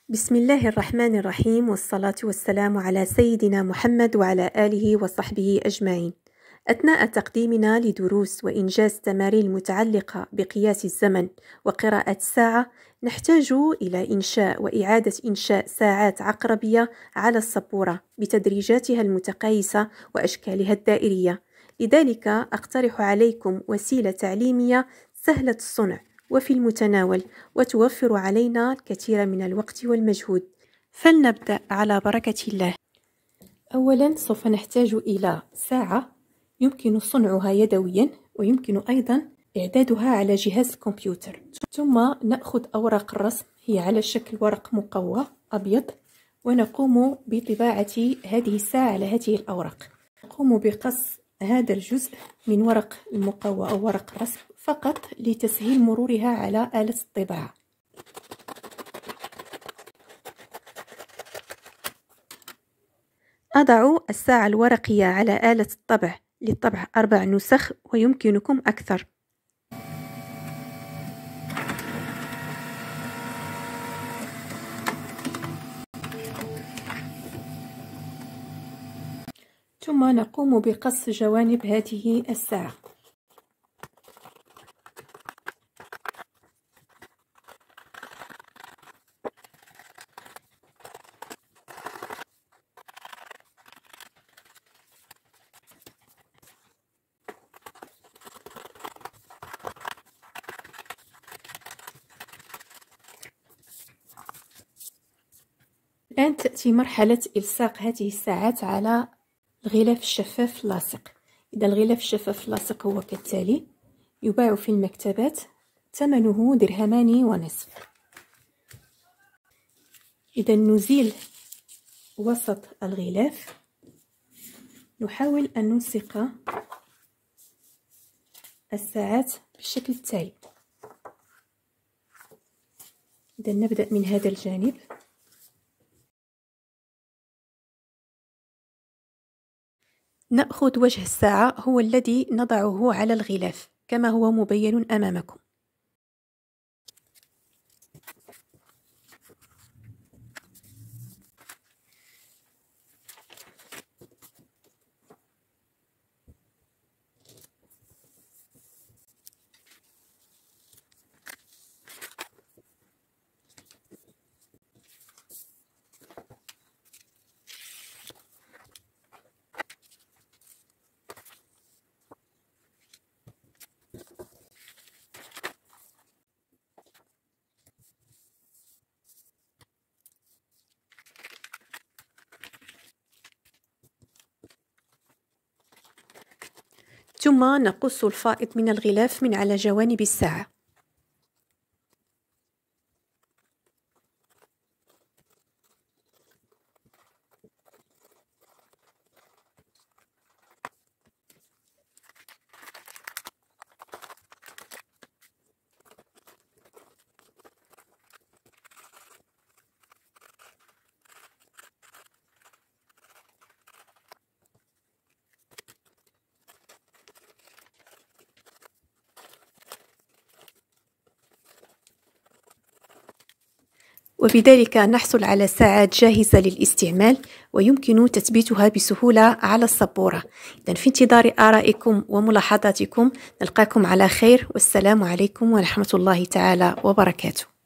بسم الله الرحمن الرحيم، والصلاة والسلام على سيدنا محمد وعلى آله وصحبه أجمعين. أثناء تقديمنا لدروس وإنجاز تمارين المتعلقة بقياس الزمن وقراءة الساعة، نحتاج إلى إنشاء وإعادة إنشاء ساعات عقربية على السبورة بتدريجاتها المتقايسة وأشكالها الدائرية. لذلك أقترح عليكم وسيلة تعليمية سهلة الصنع وفي المتناول، وتوفر علينا الكثير من الوقت والمجهود. فلنبدأ على بركة الله. أولا سوف نحتاج إلى ساعة يمكن صنعها يدويا، ويمكن أيضا إعدادها على جهاز الكمبيوتر. ثم نأخذ أوراق الرسم، هي على شكل ورق مقوى أبيض، ونقوم بطباعة هذه الساعة على هذه الأوراق. نقوم بقص هذا الجزء من ورق المقوى أو ورق الرسم فقط لتسهيل مرورها على آلة الطباعة. أضع الساعة الورقية على آلة الطبع للطبع 4 نسخ، ويمكنكم أكثر. ثم نقوم بقص جوانب هذه الساعة. الآن تأتي مرحلة إلصاق هذه الساعات على الغلاف الشفاف اللاصق. إذا الغلاف الشفاف اللاصق هو كالتالي: يباع في المكتبات، ثمنه 2.5 درهم. إذا نزيل وسط الغلاف، نحاول أن نلصق الساعات بالشكل التالي. إذا نبدأ من هذا الجانب، نأخذ وجه الساعة هو الذي نضعه على الغلاف كما هو مبين أمامكم. ثم نقص الفائض من الغلاف من على جوانب الساعة. وبذلك نحصل على ساعات جاهزة للاستعمال، ويمكن تثبيتها بسهولة على السبورة. إذن في انتظار آرائكم وملاحظاتكم. نلقاكم على خير، والسلام عليكم ورحمة الله تعالى وبركاته.